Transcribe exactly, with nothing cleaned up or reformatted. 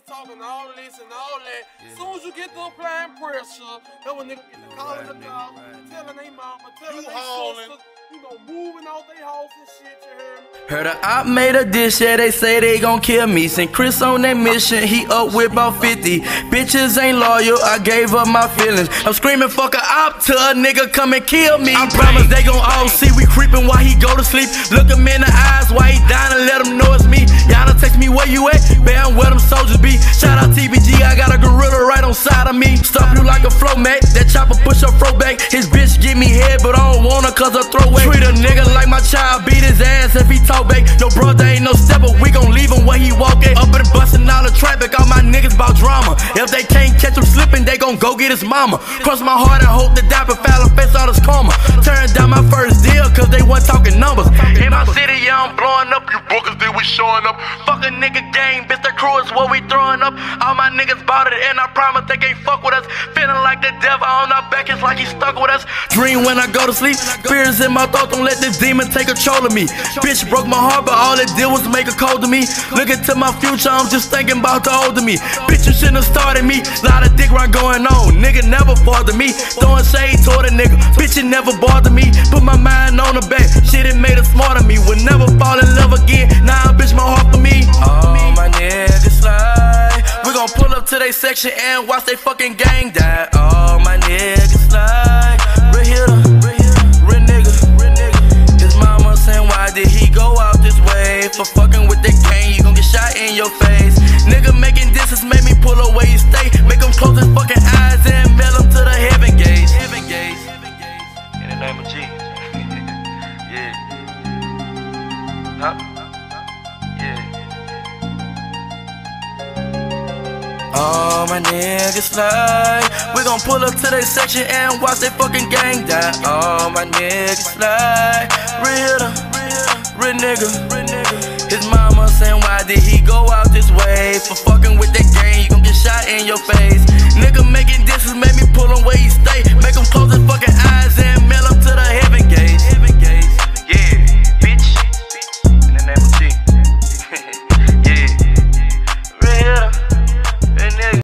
talking all this and all that. As soon as you get to applying pressure, that when nigga get to calling the cops, telling they mama, telling they sister, you know, moving out they house and shit, you hear me? Heard a op made a dish, yeah, they say they gon' kill me. Sent Chris on that mission, he up with about fifty. Bitches ain't loyal, I gave up my feelings. I'm screaming fuck a op till a nigga come and kill me. I promise they gon' all see we creepin' while he go to sleep. Look him in the eyes while he dying and let him know it's me. Y'all done text me where you at, man, where them soldiers be. Shout out T B G, I got a gorilla right on side of me. Stop you like a flow mat, that chopper push her throw back. His bitch give me head, but I don't want her cause I throw away. Treat a nigga like my child, beat his ass if he talk back. Your brother ain't no stepper, we gon' leave him where he walk at. Up in the bustin' all the traffic, all my niggas bout drama. If they can't catch him slippin', they gon' go get his mama. Cross my heart and hope to die, but foul and face all this karma. Turn down my first deal cause they wasn't talking numbers. In my city, yeah, I'm blowing up, you bookers, then we showing up. Fuck a nigga gang, bitch, the crew is what we throwing up. All my niggas bought it and I promise they can't fuck with us. Feeling like the devil on our back, it's like he stuck with us. Dream when I go to sleep, fears in my thoughts, don't let this demon take control of me. Bitch broke my heart, but all it did was make her cold to me. Looking to my future, I'm just thinking about the older me. Bitch, you shouldn't have started me. Lot of dick run going on, nigga never bothered me. Throwing shade toward a nigga, bitch, it never bothered me. Put my mind on the back, shit, it made her smarter me. Would never fall in love again, now nah, bitch, my heart for me. All my niggas slide, we gon' pull up to they section and watch they fucking gang die. All my niggas slide, real hitter, real nigga, real nigga. His mama saying why did he go out this way? For fucking with the gang, you gon' get shot in your face. Nigga making distance made me pull away you stay. Make him close his fucking eyes and mail him to the heaven gates. Heaven gates, in the name of Jesus. Yeah. Huh? Yeah. All my niggas slide, we gon' pull up to their section and watch they fucking gang die. All my niggas slide, real, real nigga, real nigga. His mama saying why did he go out this way? For fucking with that gang, you gon' get shot in your face.